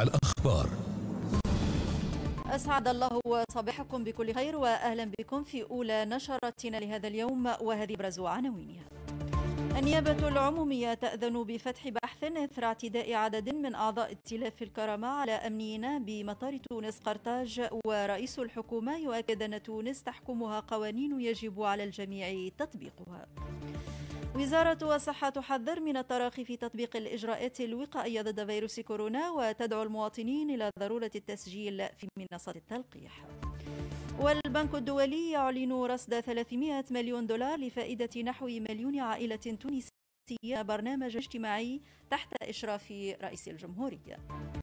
الأخبار. أسعد الله صباحكم بكل خير وأهلا بكم في أولى نشراتنا لهذا اليوم، وهذه أبرز عناوينها. النيابة العمومية تأذن بفتح بحث إثر اعتداء عدد من أعضاء ائتلاف الكرامة على أمنيين بمطار تونس قرطاج، ورئيس الحكومة يؤكد أن تونس تحكمها قوانين يجب على الجميع تطبيقها. وزارة الصحة تحذر من التراخي في تطبيق الإجراءات الوقائية ضد فيروس كورونا، وتدعو المواطنين إلى ضرورة التسجيل في منصة التلقيح. والبنك الدولي يعلن رصد 300 مليون دولار لفائدة نحو مليون عائلة تونسية، برنامج اجتماعي تحت إشراف رئيس الجمهورية.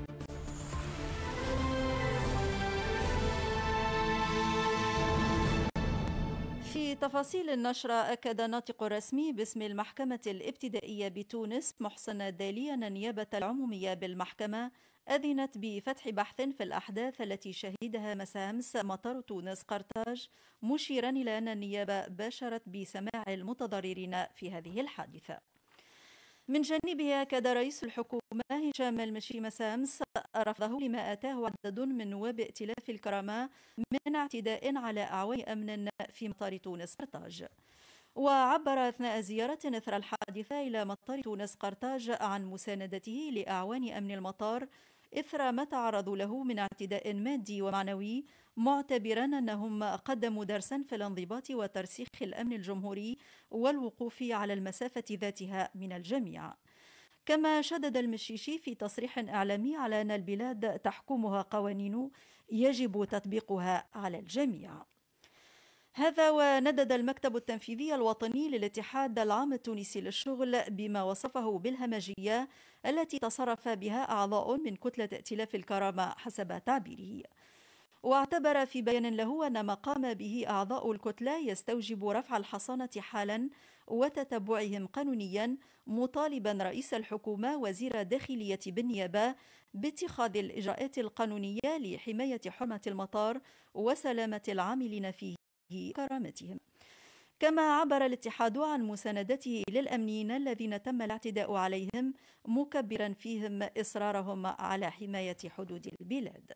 في تفاصيل النشرة، أكد ناطق رسمي باسم المحكمة الابتدائية بتونس محسن الدالي أن النيابة العمومية بالمحكمة أذنت بفتح بحث في الأحداث التي شهدها مساء أمس مطار تونس قرطاج، مشيرا إلى أن النيابة باشرت بسماع المتضررين في هذه الحادثة. من جانبه أكد رئيس الحكومة هشام المشي مساء أمس رفضه لما أتاه عدد من نواب ائتلاف الكرامة من اعتداء على أعوان أمن في مطار تونس قرطاج. وعبر أثناء زيارة إثر الحادثة إلى مطار تونس قرطاج عن مساندته لأعوان أمن المطار إثر ما تعرضوا له من اعتداء مادي ومعنوي، معتبرا أنهم قدموا درسا في الانضباط وترسيخ الأمن الجمهوري والوقوف على المسافة ذاتها من الجميع. كما شدد المشيشي في تصريح إعلامي على أن البلاد تحكمها قوانين يجب تطبيقها على الجميع. هذا وندد المكتب التنفيذي الوطني للاتحاد العام التونسي للشغل بما وصفه بالهمجية التي تصرف بها أعضاء من كتلة ائتلاف الكرامة حسب تعبيره. واعتبر في بيان له أن ما قام به أعضاء الكتلة يستوجب رفع الحصانة حالا وتتبعهم قانونيا، مطالبا رئيس الحكومة وزير الداخلية بالنيابة باتخاذ الإجراءات القانونية لحماية حرمة المطار وسلامة العاملين فيه كرامتهم. كما عبر الاتحاد عن مساندته للأمنيين الذين تم الاعتداء عليهم، مكبرا فيهم إصرارهم على حماية حدود البلاد.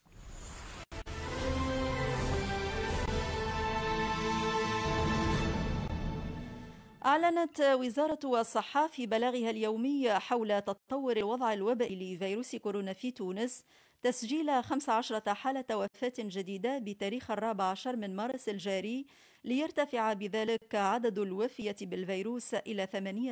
أعلنت وزارة الصحة في بلاغها اليومي حول تطور الوضع الوبائي لفيروس كورونا في تونس تسجيل 15 حالة وفاة جديدة بتاريخ 14 من مارس الجاري، ليرتفع بذلك عدد الوفيات بالفيروس إلى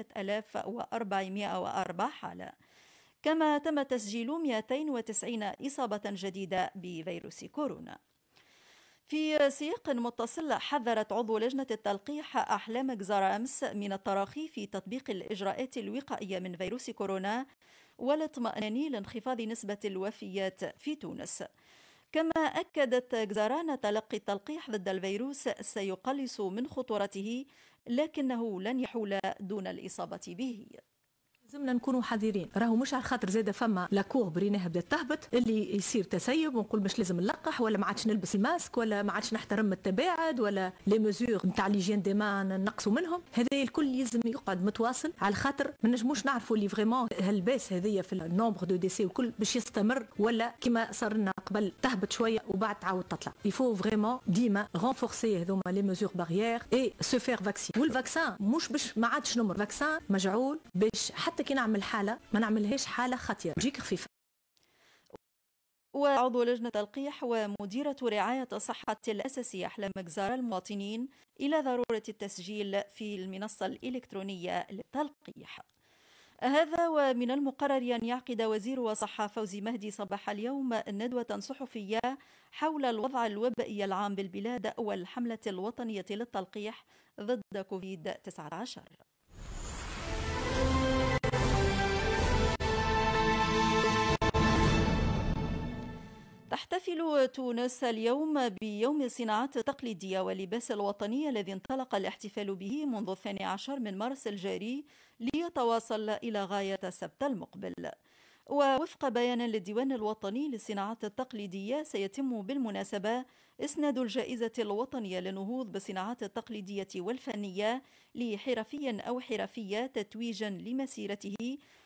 8404 حالة. كما تم تسجيل 290 إصابة جديدة بفيروس كورونا. في سياق متصل، حذرت عضو لجنة التلقيح أحلام جزار أمس من التراخي في تطبيق الإجراءات الوقائية من فيروس كورونا والاطمئنان لانخفاض نسبة الوفيات في تونس. كما أكدت جزار أن تلقي التلقيح ضد الفيروس سيقلص من خطورته، لكنه لن يحول دون الإصابة به. لازمنا نكونوا حذرين، راهو مش على خاطر زاده فما لاكور بريناها بدات تهبط اللي يصير تسيب ونقول مش لازم نلقح ولا ما عادش نلبس الماسك ولا ما عادش نحترم التباعد ولا لي ميزور نتاع ليجين دي مان نقصوا منهم. هذا الكل لازم يقعد متواصل، على خاطر ما نجموش نعرفوا اللي فريمون هالباس هذيا في النومبر دو ديسي والكل باش يستمر ولا كما صار لنا قبل تهبط شويه وبعد تعاود تطلع. يفو فريمون ديما رونفورسي هذوما لي ميزور باريير اي سو فير فاكسين. والفاكسان مش باش ما عادش نمر، فاكسان مجعول باش حتى كي نعمل حالة ما نعملهاش حالة خطيرة تجيك خفيفة. وعضو لجنة التلقيح ومديرة رعاية الصحة الأساسية أحلام جزار المواطنين إلى ضرورة التسجيل في المنصة الإلكترونية للتلقيح. هذا ومن المقرر أن يعقد وزير الصحة فوزي مهدي صباح اليوم ندوة صحفية حول الوضع الوبائي العام بالبلاد والحملة الوطنية للتلقيح ضد كوفيد-19. تحتفل تونس اليوم بيوم الصناعات التقليدية واللباس الوطني الذي انطلق الاحتفال به منذ 12 من مارس الجاري ليتواصل إلى غاية السبت المقبل. ووفق بيان للديوان الوطني للصناعات التقليدية، سيتم بالمناسبة إسناد الجائزة الوطنية للنهوض بالصناعات التقليدية والفنية لحرفي أو حرفية تتويجا لمسيرته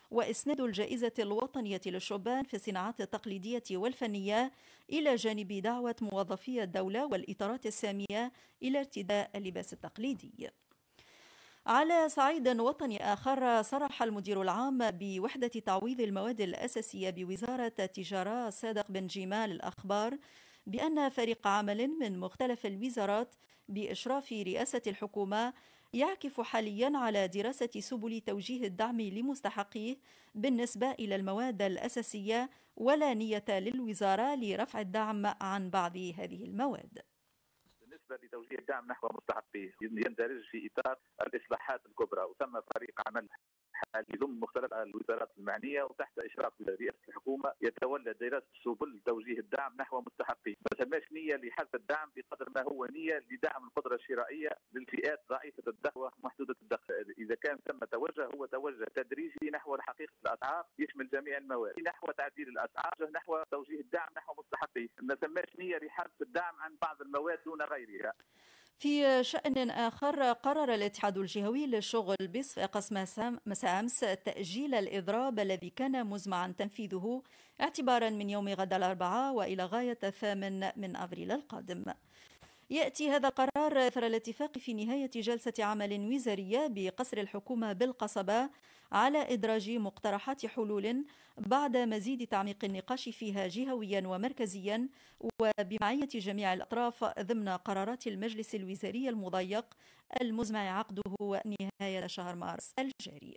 وإسناد الجائزة الوطنية للشبان في الصناعات التقليدية والفنية، إلى جانب دعوة موظفي الدولة والإطارات السامية إلى ارتداء اللباس التقليدي. على صعيد وطني آخر، صرح المدير العام بوحدة تعويض المواد الأساسية بوزارة التجارة صادق بن جمال الأخبار بأن فريق عمل من مختلف الوزارات بإشراف رئاسة الحكومة يعكف حاليا على دراسة سبل توجيه الدعم لمستحقيه بالنسبة إلى المواد الأساسية، ولا نية للوزارة لرفع الدعم عن بعض هذه المواد. بالنسبة لتوجيه الدعم نحو مستحقيه يندرج في إطار الإصلاحات الكبرى، وتم فريق عمل حالي يضم مختلف الوزارات المعنية وتحت إشراف رئاسة الحكومة يتولى دراسة سبل توجيه الدعم نحو مستحقيه. ما تماش نية لحذف الدعم بقدر ما هو نية لدعم القدرة الشرائية للفئات ضعيفة الدخل ومحدودة الدخل. إذا كان ثم توجه، هو توجه تدريجي نحو حقيقة الأسعار يشمل جميع المواد، نحو تعديل الأسعار، نحو توجيه الدعم نحو مستحقيه. ما تماش نية لحذف الدعم عن بعض المواد دون غيرها. في شأن آخر، قرر الاتحاد الجهوي للشغل بصفاقس مساء أمس تأجيل الإضراب الذي كان مزمعا تنفيذه اعتبارا من يوم غد الأربعاء وإلى غاية 8 من أبريل القادم. يأتي هذا القرار إثر الاتفاق في نهاية جلسة عمل وزارية بقصر الحكومة بالقصبة على إدراج مقترحات حلول بعد مزيد تعميق النقاش فيها جهويا ومركزيا وبمعية جميع الأطراف ضمن قرارات المجلس الوزاري المضيق المزمع عقده نهاية شهر مارس الجاري.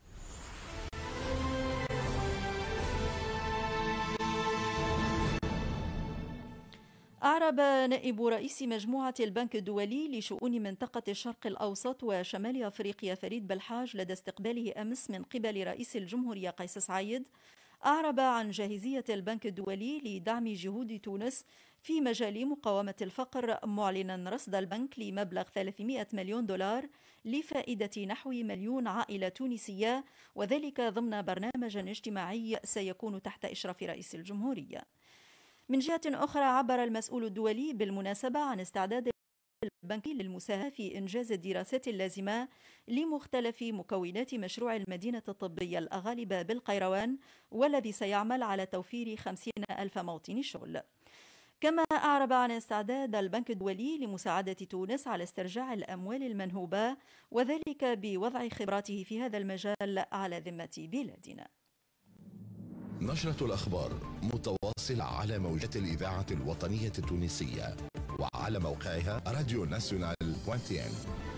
أعرب نائب رئيس مجموعة البنك الدولي لشؤون منطقة الشرق الأوسط وشمال أفريقيا فريد بلحاج لدى استقباله أمس من قبل رئيس الجمهورية قيس سعيد، أعرب عن جاهزية البنك الدولي لدعم جهود تونس في مجال مقاومة الفقر، معلنا رصد البنك لمبلغ 300 مليون دولار لفائدة نحو 1,000,000 عائلة تونسية، وذلك ضمن برنامج اجتماعي سيكون تحت إشراف رئيس الجمهورية. من جهة أخرى، عبر المسؤول الدولي بالمناسبة عن استعداد البنك للمساهمة في إنجاز الدراسات اللازمة لمختلف مكونات مشروع المدينة الطبية الأغالبة بالقيروان، والذي سيعمل على توفير 50,000 موطن شغل. كما أعرب عن استعداد البنك الدولي لمساعدة تونس على استرجاع الأموال المنهوبة، وذلك بوضع خبراته في هذا المجال على ذمة بلادنا. نشرة الأخبار متواصلة على موجات الإذاعة الوطنية التونسية وعلى موقعها radionational.tn.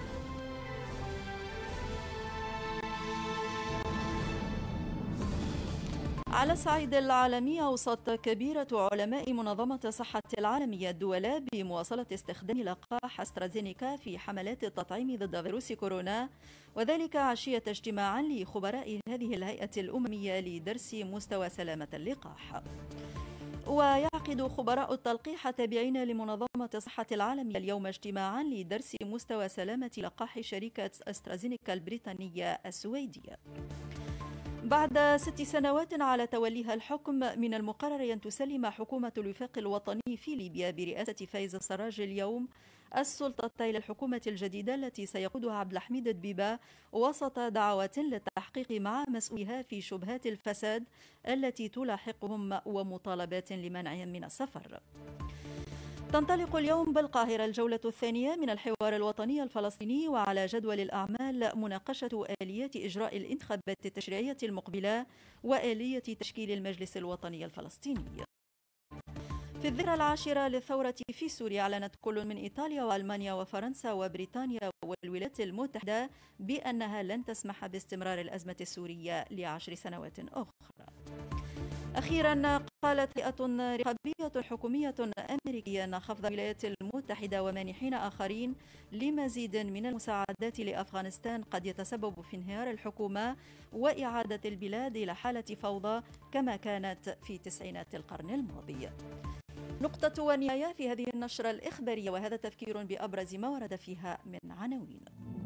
على الصعيد العالمي، أوصت كبيرة علماء منظمة الصحة العالمية الدولة بمواصلة استخدام لقاح أسترازينيكا في حملات التطعيم ضد فيروس كورونا، وذلك عشية اجتماع لخبراء هذه الهيئة الأممية لدرس مستوى سلامة اللقاح. ويعقد خبراء التلقيح التابعين لمنظمة الصحة العالمية اليوم اجتماعا لدرس مستوى سلامة لقاح شركة أسترازينيكا البريطانية السويدية. بعد 6 سنوات على توليها الحكم، من المقرر أن تسلم حكومة الوفاق الوطني في ليبيا برئاسة فايز السراج اليوم السلطة إلى الحكومة الجديدة التي سيقودها عبد الحميد دبيبة، وسط دعوات للتحقيق مع مسؤوليها في شبهات الفساد التي تلاحقهم ومطالبات لمنعهم من السفر. تنطلق اليوم بالقاهرة الجولة الثانية من الحوار الوطني الفلسطيني، وعلى جدول الأعمال مناقشة آليات إجراء الانتخابات التشريعية المقبلة وآلية تشكيل المجلس الوطني الفلسطيني. في الذكرى العاشرة للثورة في سوريا، أعلنت كل من إيطاليا وألمانيا وفرنسا وبريطانيا والولايات المتحدة بأنها لن تسمح باستمرار الأزمة السورية ل10 سنوات أخرى. أخيرا، قالت هيئة رقابية حكومية أمريكية أن خفض الولايات المتحدة ومانحين آخرين لمزيد من المساعدات لأفغانستان قد يتسبب في انهيار الحكومة وإعادة البلاد إلى حالة فوضى كما كانت في 90 القرن الماضي. نقطة ونهاية في هذه النشرة الإخبارية، وهذا تذكير بأبرز ما ورد فيها من عناوين.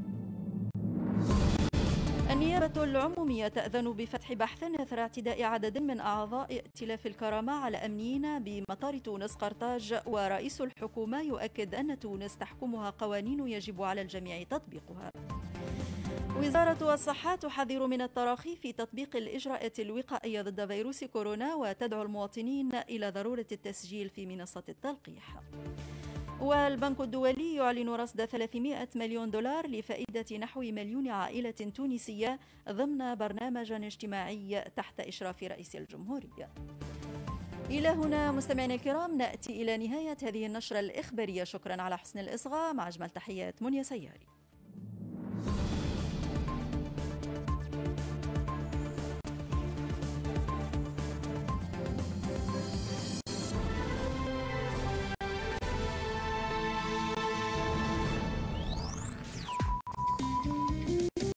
النيابة العمومية تأذن بفتح بحث إثر اعتداء عدد من أعضاء ائتلاف الكرامة على أمنيين بمطار تونس قرطاج، ورئيس الحكومة يؤكد أن تونس تحكمها قوانين يجب على الجميع تطبيقها. وزارة الصحة تحذر من التراخي في تطبيق الإجراءات الوقائية ضد فيروس كورونا وتدعو المواطنين إلى ضرورة التسجيل في منصة التلقيح. والبنك الدولي يعلن رصد 300 مليون دولار لفائدة نحو مليون عائلة تونسية ضمن برنامج اجتماعي تحت إشراف رئيس الجمهورية. إلى هنا مستمعينا الكرام نأتي إلى نهاية هذه النشرة الإخبارية. شكرا على حسن الإصغاء، مع أجمل تحيات منيا سياري.